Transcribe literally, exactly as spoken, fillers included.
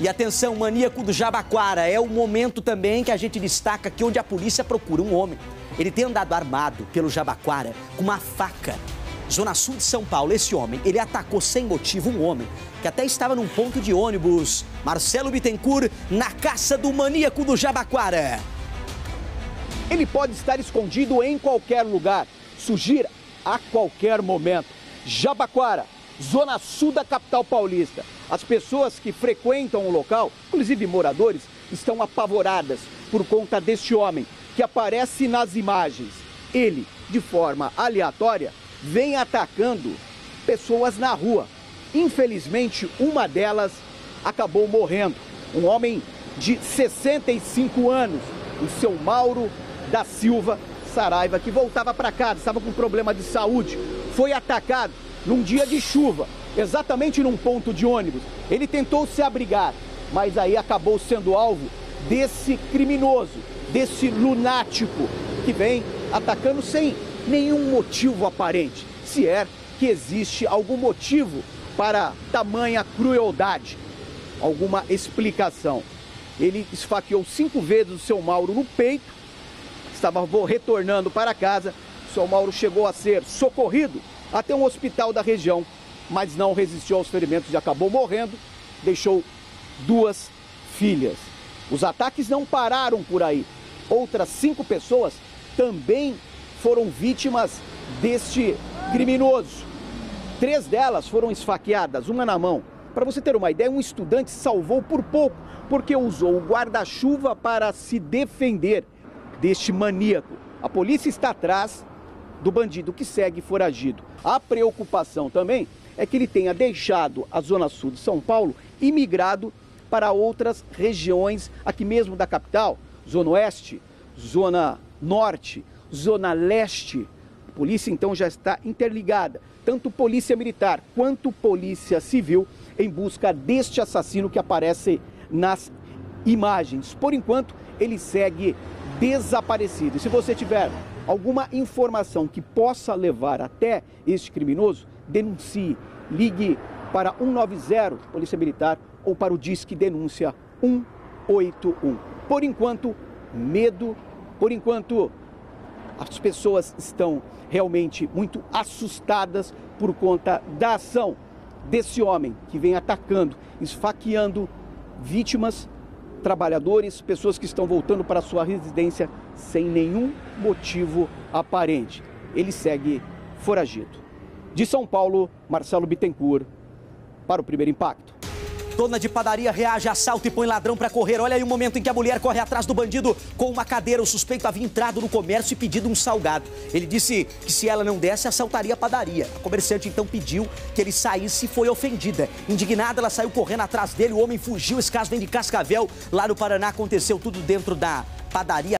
E atenção, maníaco do Jabaquara, é o momento também que a gente destaca aqui onde a polícia procura um homem. Ele tem andado armado pelo Jabaquara com uma faca. Zona Sul de São Paulo, esse homem, ele atacou sem motivo um homem que até estava num ponto de ônibus. Marcelo Bittencourt, na caça do maníaco do Jabaquara. Ele pode estar escondido em qualquer lugar, surgir a qualquer momento. Jabaquara, Zona Sul da capital paulista. As pessoas que frequentam o local, inclusive moradores, estão apavoradas por conta deste homem que aparece nas imagens. Ele, de forma aleatória, vem atacando pessoas na rua. Infelizmente, uma delas acabou morrendo. Um homem de sessenta e cinco anos, o seu Mauro da Silva Saraiva, que voltava para casa, estava com problema de saúde, foi atacado num dia de chuva, exatamente num ponto de ônibus. Ele tentou se abrigar, mas aí acabou sendo alvo desse criminoso, desse lunático que vem atacando sem nenhum motivo aparente. Se é que existe algum motivo para tamanha crueldade, alguma explicação. Ele esfaqueou cinco vezes o seu Mauro no peito, estava retornando para casa. O seu Mauro chegou a ser socorrido até um hospital da região, mas não resistiu aos ferimentos e acabou morrendo, deixou duas filhas. Os ataques não pararam por aí. Outras cinco pessoas também foram vítimas deste criminoso. Três delas foram esfaqueadas, uma na mão. Para você ter uma ideia, um estudante salvou por pouco, porque usou o guarda-chuva para se defender deste maníaco. A polícia está atrás do bandido que segue foragido. A preocupação também é que ele tenha deixado a Zona Sul de São Paulo e migrado para outras regiões aqui mesmo da capital, Zona Oeste, Zona Norte, Zona Leste. A polícia então já está interligada, tanto polícia militar quanto polícia civil, em busca deste assassino que aparece nas imagens. Por enquanto, ele segue desaparecido. E se você tiver alguma informação que possa levar até este criminoso, denuncie, ligue para um nove zero, Polícia Militar, ou para o Disque Denúncia um oito um. Por enquanto, medo, por enquanto, as pessoas estão realmente muito assustadas por conta da ação desse homem que vem atacando, esfaqueando vítimas, trabalhadores, pessoas que estão voltando para sua residência sem nenhum motivo aparente. Ele segue foragido. De São Paulo, Marcelo Bittencourt, para o Primeiro Impacto. Dona de padaria reage a assalto e põe ladrão para correr. Olha aí o momento em que a mulher corre atrás do bandido com uma cadeira. O suspeito havia entrado no comércio e pedido um salgado. Ele disse que se ela não desse, assaltaria a padaria. A comerciante então pediu que ele saísse e foi ofendida. Indignada, ela saiu correndo atrás dele. O homem fugiu. Esse caso vem de Cascavel. Lá no Paraná aconteceu tudo dentro da padaria.